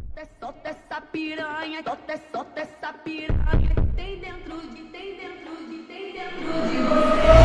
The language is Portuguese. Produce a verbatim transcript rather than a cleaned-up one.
Solta essa piranha, solta, solta essa piranha que tem dentro de, tem dentro de, tem dentro de você.